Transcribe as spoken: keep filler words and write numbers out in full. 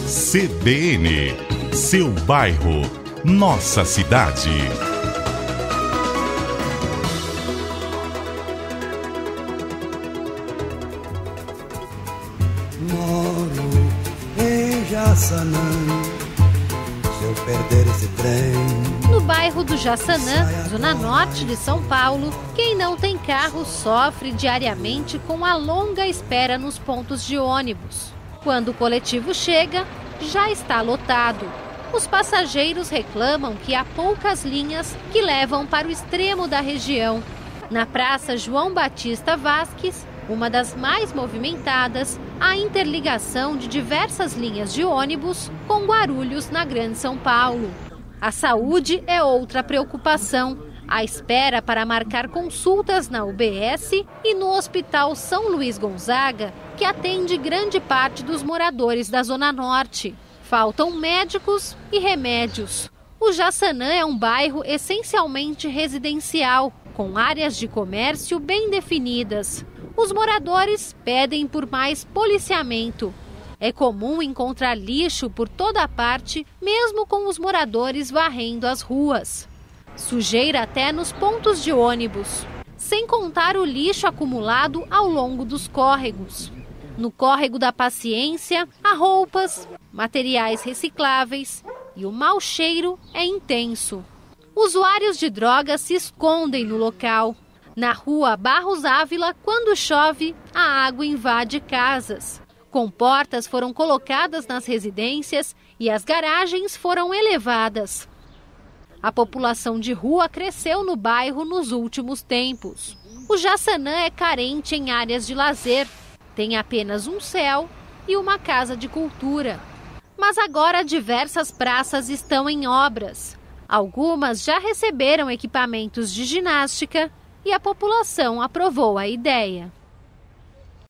C B N, seu bairro, nossa cidade. Moro em Jaçanã, se eu perder esse trem. No bairro do Jaçanã, zona norte de São Paulo, quem não tem carro sofre diariamente com a longa espera nos pontos de ônibus. Quando o coletivo chega, já está lotado. Os passageiros reclamam que há poucas linhas que levam para o extremo da região. Na Praça João Batista Vasques, uma das mais movimentadas, há interligação de diversas linhas de ônibus com Guarulhos, na Grande São Paulo. A saúde é outra preocupação. A espera para marcar consultas na U B S e no Hospital São Luís Gonzaga, que atende grande parte dos moradores da Zona Norte. Faltam médicos e remédios. O Jaçanã é um bairro essencialmente residencial, com áreas de comércio bem definidas. Os moradores pedem por mais policiamento. É comum encontrar lixo por toda parte, mesmo com os moradores varrendo as ruas. Sujeira até nos pontos de ônibus, sem contar o lixo acumulado ao longo dos córregos. No córrego da Paciência, há roupas, materiais recicláveis e o mau cheiro é intenso. Usuários de drogas se escondem no local. Na rua Barros Ávila, quando chove, a água invade casas. Comportas foram colocadas nas residências e as garagens foram elevadas. A população de rua cresceu no bairro nos últimos tempos. O Jaçanã é carente em áreas de lazer. Tem apenas um céu e uma casa de cultura. Mas agora diversas praças estão em obras. Algumas já receberam equipamentos de ginástica e a população aprovou a ideia.